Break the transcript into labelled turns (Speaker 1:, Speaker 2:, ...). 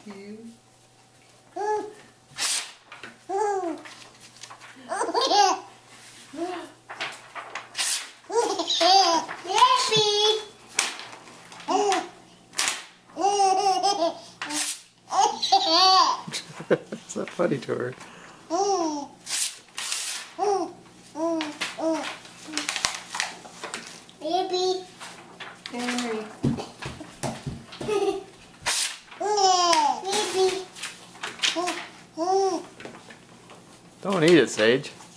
Speaker 1: you.
Speaker 2: It's not funny to her.
Speaker 3: Baby.
Speaker 1: Henry.
Speaker 3: Baby.
Speaker 2: Don't eat it, Sage.